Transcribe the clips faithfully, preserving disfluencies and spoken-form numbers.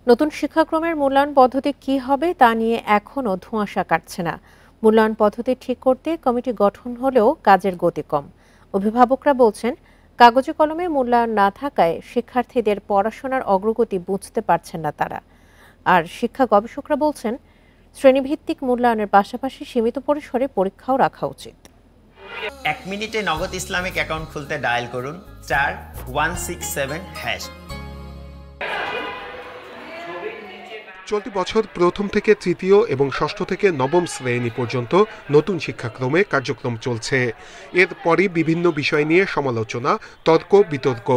নতুন শিক্ষাক্রমের মূল্যায়ন পদ্ধতি কি হবে তা নিয়ে এখনও ধোঁয়াশা কাটছে না। মূল্যায়ন পদ্ধতি ঠিক করতে কমিটি গঠন হলেও কাজের গতি কম। অভিভাবকরা বলছেন, কাগজে কলমে মূল্যায়ন না থাকায় শিক্ষার্থীদের পড়াশোনার অগ্রগতি বুঝতে পারছেন না তারা। আর শিক্ষা গবেষকরা বলছেন, শ্রেণীভিত্তিক মূল্যায়নের পাশাপাশি সীমিত পরিসরে পরীক্ষাও রাখা উচিত। এক মিনিটে নগদ ইসলামিক অ্যাকাউন্ট খুলতে ডায়াল করুন চার ওয়ান সিক্স সেভেন হ্যাশ। চলতি বছর প্রথম থেকে তৃতীয় এবং ষষ্ঠ থেকে নবম শ্রেণী পর্যন্ত নতুন শিক্ষাক্রমে কার্যক্রম চলছে। এরপরই বিভিন্ন বিষয় নিয়ে সমালোচনা, তর্ক বিতর্ক।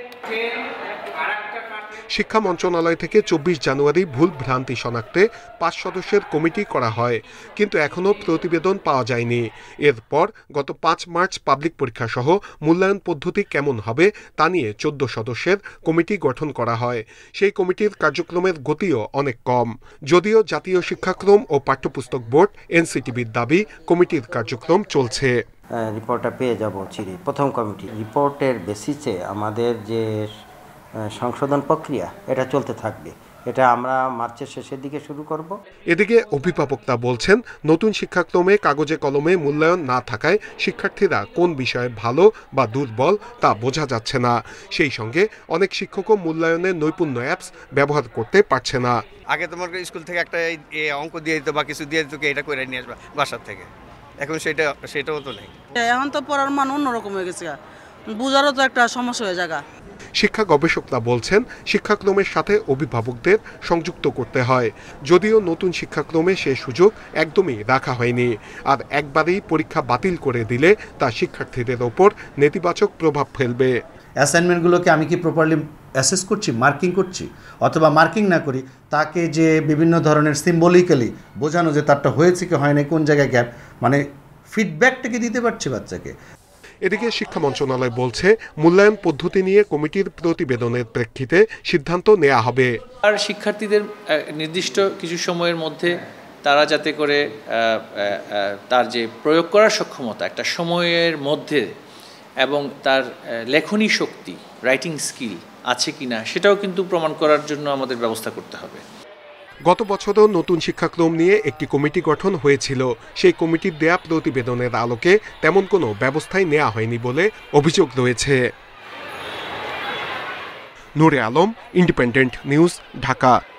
শিক্ষা মন্ত্রণালয় থেকে চব্বিশ জানুয়ারি ভুল ভ্রান্তি শনাক্তে পাঁচ সদস্যের কমিটি করা হয়, কিন্তু এখনও প্রতিবেদন পাওয়া যায়নি। এরপর গত পাঁচ মার্চ পাবলিক পরীক্ষা সহ মূল্যায়ন পদ্ধতি কেমন হবে তা নিয়ে চোদ্দ সদস্যের কমিটি গঠন করা হয়। সেই কমিটির কার্যক্রমের গতিও অনেক কম। যদিও জাতীয় শিক্ষাক্রম ও পাঠ্যপুস্তক বোর্ড এনসিটিবির দাবি কমিটির কার্যক্রম চলছে। রিপোর্টটা পেয়ে যাব চিঠি প্রথম কমিটি রিপোর্টের বেসিসে আমাদের যে সংশোধন প্রক্রিয়া এটা চলতে থাকবে। এটা আমরা মার্চের শেষের দিকে শুরু করব। এদিকে অভিভাবকরা বলছেন, নতুন শিক্ষাক্রমে কাগজে কলমে মূল্যায়ন না থাকায় শিক্ষার্থীরা কোন বিষয়ে ভালো বা দুর্বল তা বোঝা যাচ্ছে না। সেই সঙ্গে অনেক শিক্ষকও মূল্যায়নের নৈপুণ্য অ্যাপস ব্যবহার করতে পারছে না। আগে তোমার স্কুল থেকে একটা অঙ্ক দিয়ে দিত বা কিছু দিয়ে দিত, এটা করে নিয়ে আসবা বাসার থেকে, এখন সেটা সেটাও তো নেই। এখন তো পড়ার মান অন্যরকম হয়ে গেছে, বুঝারও তো একটা সমস্যা হয়ে যায়। শিক্ষা গবেষকরা বলছেন, শিক্ষাক্রমের সাথে অভিভাবকদের সংযুক্ত করতে হয়। যদিও নতুন শিক্ষাক্রমে সে সুযোগ একদমই রাখা হয়নি। আর একবারেই পরীক্ষা বাতিল করে দিলে তা শিক্ষার্থীদের ওপর নেতিবাচক প্রভাব ফেলবে। অ্যাসাইনমেন্টগুলোকে আমি কি প্রপারলি অ্যাসেস করছি, মার্কিং করছি, অথবা মার্কিং না করি তাকে যে বিভিন্ন ধরনের সিম্বলিক্যালি বোঝানো যে তারটা হয়েছে কি হয় না, কোন জায়গায় গ্যাপ, মানে ফিডব্যাকটাকে দিতে পারছে বাচ্চাকে। এদিকে শিক্ষা মন্ত্রণালয় বলছে, মূল্যায়ন পদ্ধতি নিয়ে কমিটির প্রতিবেদনের প্রেক্ষিতে সিদ্ধান্ত নেওয়া হবে। আর শিক্ষার্থীদের নির্দিষ্ট কিছু সময়ের মধ্যে তারা যাতে করে তার যে প্রয়োগ করার সক্ষমতা একটা সময়ের মধ্যে এবং তার লেখনী শক্তি, রাইটিং স্কিল আছে কিনা সেটাও কিন্তু প্রমাণ করার জন্য আমাদের ব্যবস্থা করতে হবে। গত বছরও নতুন শিক্ষাক্রম নিয়ে একটি কমিটি গঠন হয়েছিল। সেই কমিটির দেয়া প্রতিবেদনের আলোকে তেমন কোনো ব্যবস্থাই নেওয়া হয়নি বলে অভিযোগ রয়েছে। Nure Alam, independent news, Dhaka.